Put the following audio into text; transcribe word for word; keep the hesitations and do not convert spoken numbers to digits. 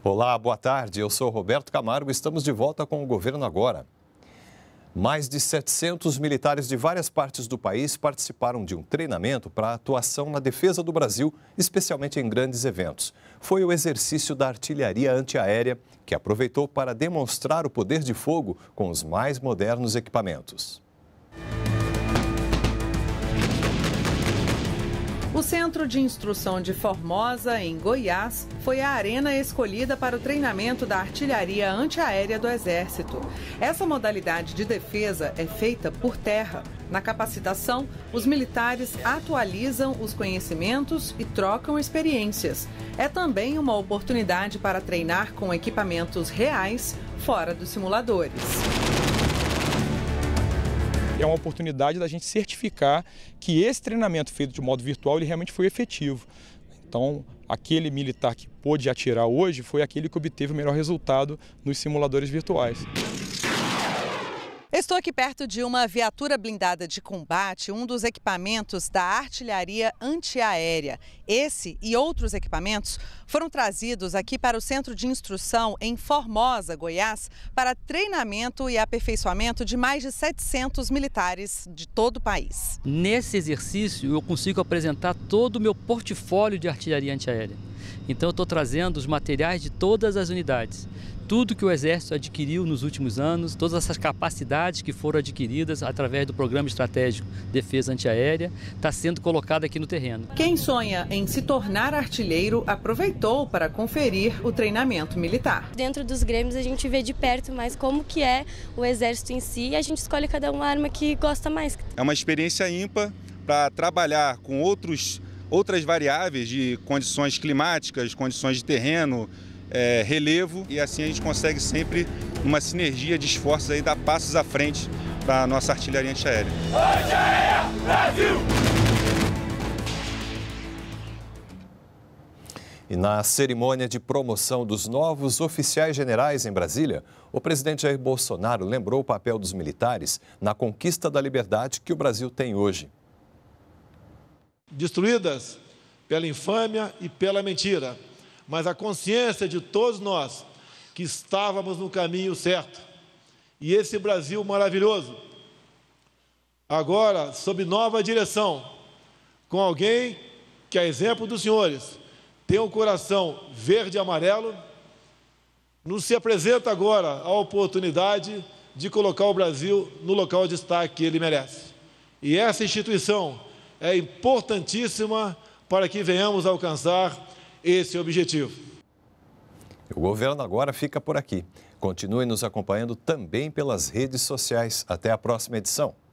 Olá, boa tarde. Eu sou Roberto Camargo e estamos de volta com o Governo Agora. Mais de setecentos militares de várias partes do país participaram de um treinamento para atuação na defesa do Brasil, especialmente em grandes eventos. Foi o exercício da artilharia antiaérea, que aproveitou para demonstrar o poder de fogo com os mais modernos equipamentos. O Centro de Instrução de Formosa, em Goiás, foi a arena escolhida para o treinamento da artilharia antiaérea do Exército. Essa modalidade de defesa é feita por terra. Na capacitação, os militares atualizam os conhecimentos e trocam experiências. É também uma oportunidade para treinar com equipamentos reais, fora dos simuladores. É uma oportunidade da gente certificar que esse treinamento feito de modo virtual ele realmente foi efetivo. Então, aquele militar que pôde atirar hoje foi aquele que obteve o melhor resultado nos simuladores virtuais. Estou aqui perto de uma viatura blindada de combate, um dos equipamentos da artilharia antiaérea. Esse e outros equipamentos foram trazidos aqui para o Centro de Instrução em Formosa, Goiás, para treinamento e aperfeiçoamento de mais de setecentos militares de todo o país. Nesse exercício, eu consigo apresentar todo o meu portfólio de artilharia antiaérea. Então, eu estou trazendo os materiais de todas as unidades. Tudo que o Exército adquiriu nos últimos anos, todas essas capacidades que foram adquiridas através do Programa Estratégico de Defesa Antiaérea, está sendo colocado aqui no terreno. Quem sonha em se tornar artilheiro aproveitou para conferir o treinamento militar. Dentro dos grêmios a gente vê de perto mais como que é o Exército em si e a gente escolhe cada uma arma que gosta mais. É uma experiência ímpar para trabalhar com outros, outras variáveis de condições climáticas, condições de terreno, É, relevo, e assim a gente consegue sempre uma sinergia de esforços aí dar passos à frente para a nossa artilharia antiaérea. Antiaérea Brasil! E na cerimônia de promoção dos novos oficiais generais em Brasília, o presidente Jair Bolsonaro lembrou o papel dos militares na conquista da liberdade que o Brasil tem hoje. Destruídas pela infâmia e pela mentira, mas a consciência de todos nós que estávamos no caminho certo. E esse Brasil maravilhoso, agora sob nova direção, com alguém que, a exemplo dos senhores, tem um coração verde e amarelo, nos se apresenta agora a oportunidade de colocar o Brasil no local de destaque que ele merece. E essa instituição é importantíssima para que venhamos a alcançar esse é o objetivo. O Governo Agora fica por aqui. Continue nos acompanhando também pelas redes sociais. Até a próxima edição.